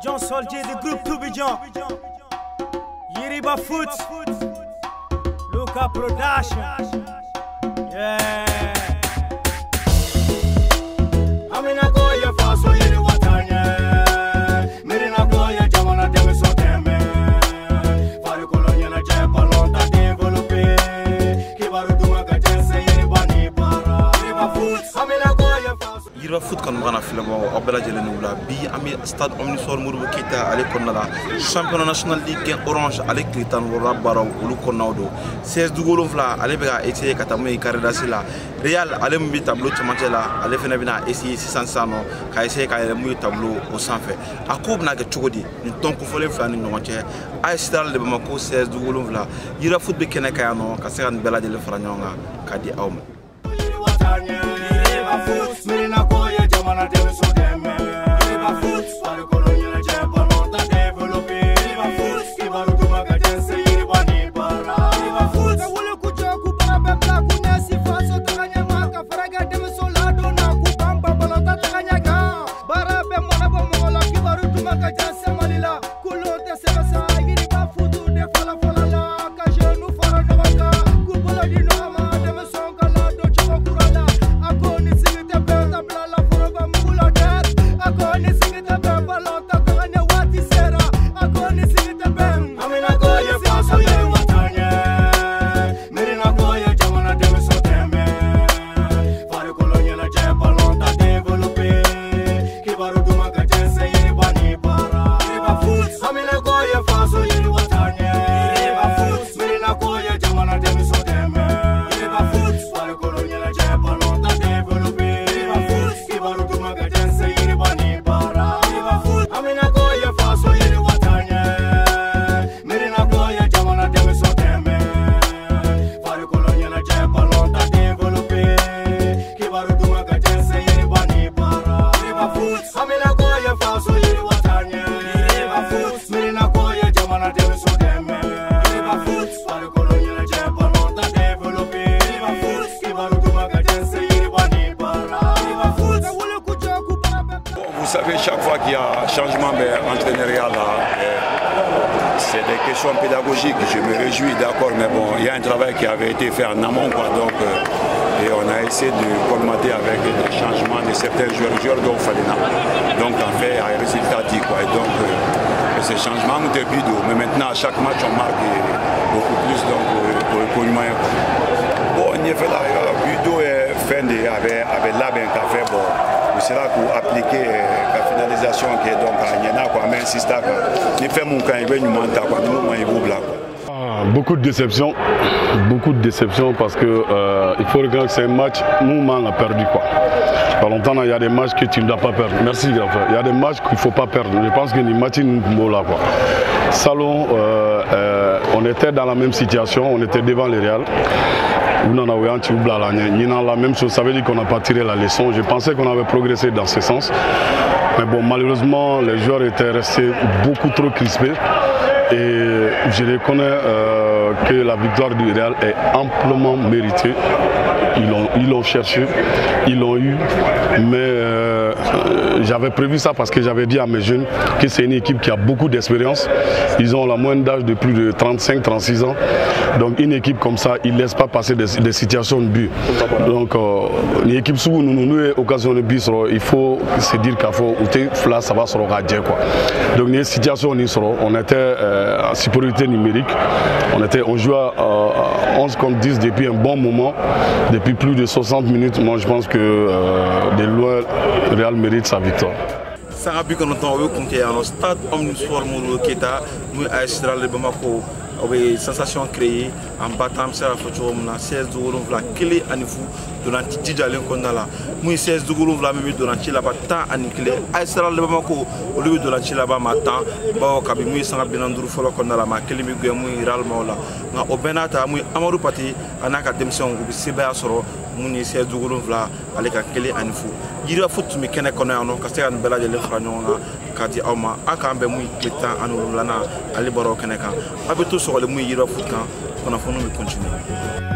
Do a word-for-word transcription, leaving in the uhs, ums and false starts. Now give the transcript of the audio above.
John Soldier du groupe Toubijan, Yiriba Foot, Luca Production. Yeah. Amina goya faso yiri watanye, mirina goya jamana deme so deme. Fari kolonya na je balon ta développer, kibaru duma ka jense yiri bani bara. Yiriba Foot, Amina goya faso. Yiriba Foot kan magana filmo abela jele nula bi ami stade Omnisport Modibo Keita ale konnala championnat national ligue orange ale kritan wora baraw olu konnawdo seize dugolon fla ale bega essayer katamu karedasi la Real ale mbi tableau chamante la ale fena bina essayer six cents sano ka essayer ka ele mu tableau au sanfé akob na ga chogodi ni tonko fole fla ni ngonche ay stade de Bamako seize dugolon fla Yiriba Foot be kene ka no ka seran bela jele franyonga kadi awma Yiriba Foot mirina koye jamana deme so deme Yiriba Foot fare kolonya na je balon ta développer Yiriba Foot kibaru duma ka jense yiri bani bara Yiriba Foot wole ku joku para bebla ku nesi faso tanya maka faraga deme so la dona ku bamba balon ta tanya ga bara be mona bo mola kibaru duma ka jense malila kulo te sebasa Yiriba Foot de fala fala la ka jenu fara no waka ku bolo di no ama deme so kala do choko kurala akoni singita beta blala foroba mula der akoni singita beba lota kanya wati sera akoni singita bem amina goye faso ye watanye mirina goye jamana deme so teme fare kolonya na je balon ta développer kibaru duma ka jense yiri bani bara Yiriba Foot amina goye faso ye watanye Yiriba Foot mirina goye jamana deme so teme Yiriba Foot fare kolonya na je balon ta développer Yiriba Foot kibaru duma ka jense yiri bani bara Yiriba Foot amina goye faso ye watanye mirina goye jamana deme so teme fare kolonya na je balon ta développer kibaru duma ka jense yiri bani bara Yiriba Foot amina goye faso ye watanye Yiriba Foot mirina goye jamana deme so teme Yiriba Foot fare kolonya na je balon ta développer Yiriba Foot kibaru duma ka jense yiri bani bara Yiriba Foot wole ku joku para be Vous savez, chaque fois qu'il y a changement d'entraîneurial, c'est des questions pédagogiques. Je me réjouis, d'accord, mais bon, il y a un travail qui avait été fait en amont, quoi. Donc, euh, et on a essayé de colmater avec des changements de certains joueurs, joueurs dont Falena. Donc, en fait, il y a un résultat dit, quoi. Et donc, euh, ces changements ont des buts. Mais maintenant, à chaque match, on marque beaucoup plus donc, pour le moyen. Bon, on y a fait la budo et fin de avec avec là ben café bon. C'est là pour appliquer la finalisation qui est donc à Niena quoi, mais insiste quoi. Il fait mon camp, il veut nous mentir quoi, nous moi il vous blague. Beaucoup de déceptions, beaucoup de déceptions parce que euh, il faut regarder que c'est un match, nous on a perdu quoi. Pas longtemps il y a des matchs que tu ne dois pas perdre. Merci grand frère. Il y a des matchs qu'il ne faut pas perdre. Je pense que les matchs nous là quoi. Salon, euh, euh, on était dans la même situation, on était devant le Real. La même chose, ça veut dire qu'on n'a pas tiré la leçon. Je pensais qu'on avait progressé dans ce sens. Mais bon, malheureusement, les joueurs étaient restés beaucoup trop crispés. Et je reconnais euh, que la victoire du Real est amplement méritée. Ils l'ont ils l'ont cherché, ils l'ont eu. Mais euh, j'avais prévu ça parce que j'avais dit à mes jeunes que c'est une équipe qui a beaucoup d'expérience. Ils ont la moyenne d'âge de plus de trente-cinq trente-six ans. Donc une équipe comme ça, ils ne laissent pas passer des, des situations de but. Donc euh, une équipe sous nous nous occasion de but, il faut se dire qu'il faut là ça va se regarder quoi. Donc une situation on était euh, en supériorité numérique. On était on jouait à onze contre dix depuis un bon moment, depuis plus de soixante minutes. Moi je pense que euh, de loin Real mérite sa victoire. Sanga qu'on entend au compter à stade Omnisport Modibo Keita, nous à Estral de Bamako. Une sensation créée en battant ça à seize dugolon la clé à niveau durant Tidjalen Kondala. Nous seize dugolon la même durant Chilaba temps à Nikle. À Estral de Bamako, au lieu de la Chilaba matin, Bao Kabi Mouy Sanga Binanduru Folo Kondala, ma clé Miguel Mouy Ral Maula. Au Benata, Mouy Amadou Pati, en académie, ou Seba Soro, Mouni seize dugolon la avec la clé à niveau. Yiriba Foot me kene kono ano kasté an bela de le franyonga kati awma akambe muy kletan anu lana ali baro kene kan abeto so le muy Yiriba Foot kan kono fonu mi continuer.